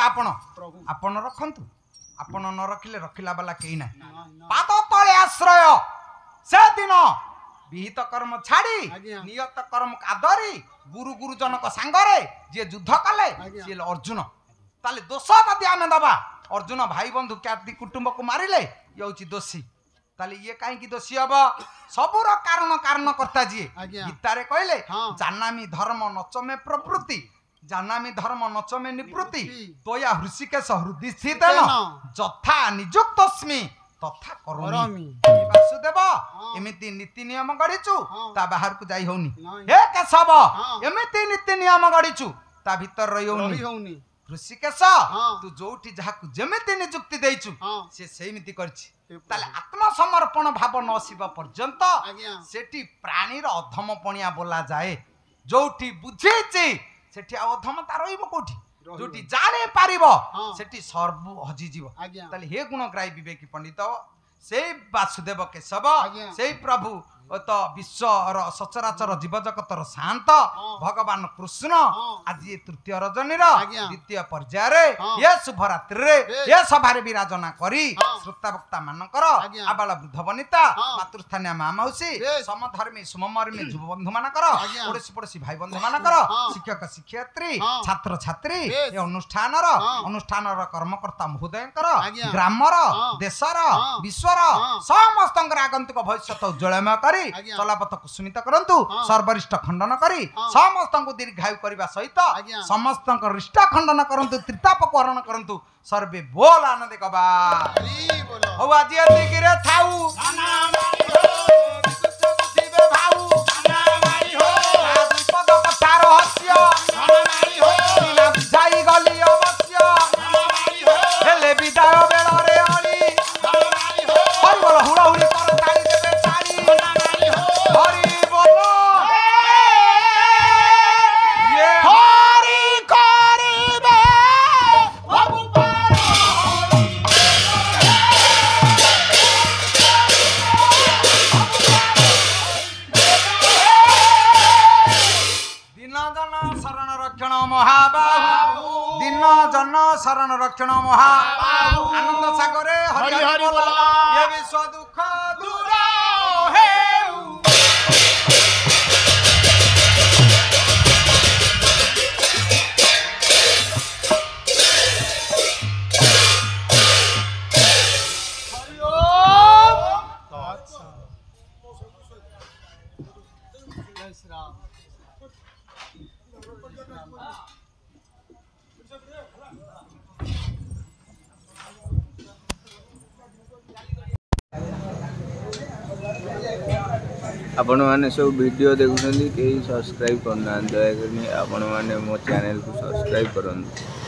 आपण आपण रखंतु आपण न रखिले रखिला वाला केही ना पाद तले आश्रय से दिन विहित कर्म छाड़ी नियत कर्म आदरी गुरु गुरुजन सांगरे जे युद्ध कले सी अर्जुन ताले दोष यदि आम दबा अर्जुन भाई बंधु क्या कुटुंब को मारिले ये हूँ दोषी ताले ये कहीं दोषी हम सबूर कारण कारण कर्ता जी गीतारे कहले जानामी धर्म नचमे प्रवृत्ति जानामी धर्म नचमे निवृत्ति तोया हृषिकेश हृदय स्थित जथा निजुक्तस्मि तथा करोमि वासुदेव एमिति नीति नियम गढ़ीचु ता बाहर को जाई होनी हे केशव एमिति नीति नियम गढ़ीचु ता भीतर रही होनी ऋषिकेश तू जोठी जहाकु जेमिति नियुक्ति देइचु से सेमिति करछि ताले आत्मसमर्पण भाव न शिव पर्यंत सेठी प्राणीर अधम पणिया बोला जाए जोठी बुझीछि सेठी अधम ता रहिबो कोठी जोठी जाने पारिबो सेठी सर्व हजि जीव ताले हे गुणग्राही विवेकी पंडित से वासुदेव केशव से प्रभु तो विश्व सचराचर जीव जगतर शांत भगवान कृष्ण आज ये तृतीय रजनी द्वितीय पर्यायर ये शुभ रात्रि ये सभा विराजना करी श्रोता वक्ता मानकर आबाल वृद्ध वनिता मातृस्थानीय माँ मौसी समधर्मी सुमर्मी युव बंधु मानकर पड़ोशी पड़ोशी भाई बंधु मानकर शिक्षक शिक्षयित्री छात्र छात्री ये अनुष्ठान कर्मकर्ता महोदयकर ग्रामर देशर विश्वर समस्त आगंतुक भविष्य उज्ज्वलमय करी चलापथ कुसुमित करंतु सर्वरिष्ठ खंडन करी समस्त दीर्घायु करने सहित समस्त रिष्ट खंडन करंतु त्रिताप को हरण करंतु सर्वे बोल आनंद गवा हो आज एतिकिरे थाऊ जाई गली अवश्य हेले विदाय बेलरे अली हरि बोल हुड़ा हुड़ी कर ताली देबे ताली हरि बोल ये हरि करिबे बाबू पार दिन जन शरण रक्षण महाबाहु दिन जन शरण रक्षण महाबाहु आनंद सागरे हरि हरि बोल ये विश्व दुख दूर हेउ आपण मैंने सब वीडियो देखुं कहीं सब्सक्राइब करना दयाकोरी आपण मैंने मो चैनल को सब्सक्राइब करूँ।